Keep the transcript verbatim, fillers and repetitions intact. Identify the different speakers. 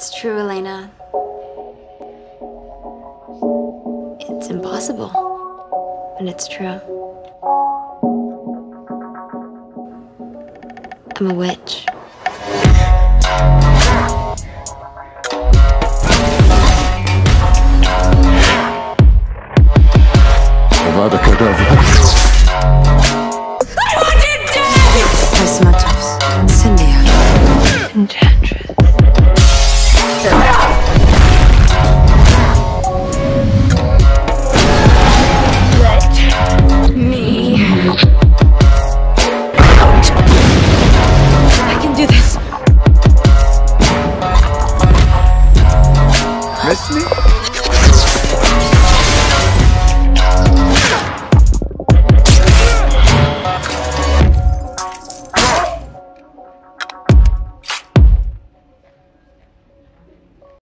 Speaker 1: It's true, Elena. It's impossible, but it's true. I'm a witch.